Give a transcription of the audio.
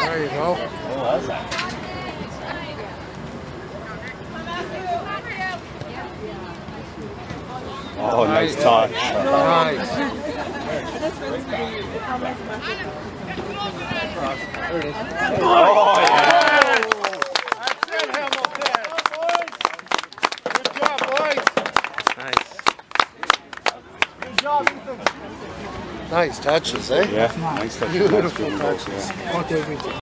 There you go. What was that? Oh, nice touch. Nice. Oh, yeah. That's it, Hamilton. Good job, boys. Nice. Good job, Ethan. Nice touches, eh? Yeah, nice touches. Beautiful touches.